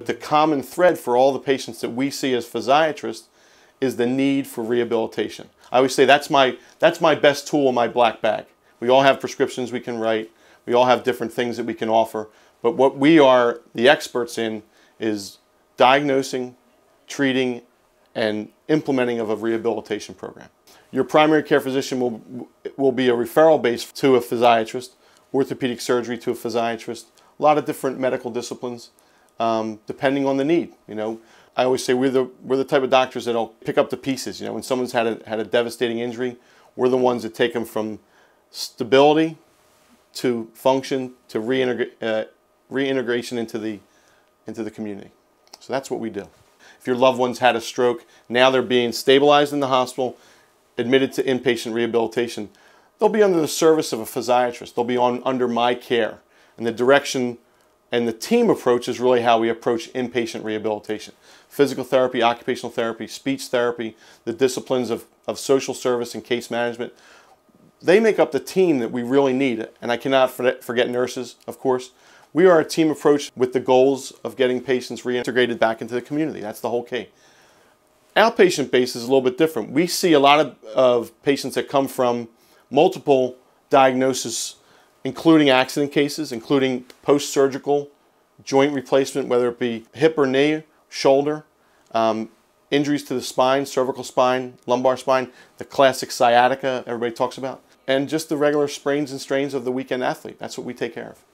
The common thread for all the patients that we see as physiatrists is the need for rehabilitation. I always say that's my best tool in my black bag. We all have prescriptions we can write. We all have different things that we can offer. But what we are the experts in is diagnosing, treating, and implementing of a rehabilitation program. Your primary care physician will be a referral base to a physiatrist, orthopedic surgery to a physiatrist, a lot of different medical disciplines, depending on the need. You know, I always say we're the type of doctors that'll pick up the pieces. You know, when someone's had a devastating injury, we're the ones that take them from stability to function to reintegration into the community. So that's what we do. If your loved one's had a stroke, now they're being stabilized in the hospital, admitted to inpatient rehabilitation, they'll be under the service of a physiatrist. They'll be under my care. And the direction and the team approach is really how we approach inpatient rehabilitation. Physical therapy, occupational therapy, speech therapy, the disciplines of social service and case management. They make up the team that we really need. And I cannot forget nurses, of course. We are a team approach with the goals of getting patients reintegrated back into the community. That's the whole key. Outpatient base is a little bit different. We see a lot of patients that come from multiple diagnoses, including accident cases, including post-surgical joint replacement, whether it be hip or knee, shoulder, injuries to the spine, cervical spine, lumbar spine, the classic sciatica everybody talks about, and just the regular sprains and strains of the weekend athlete. That's what we take care of.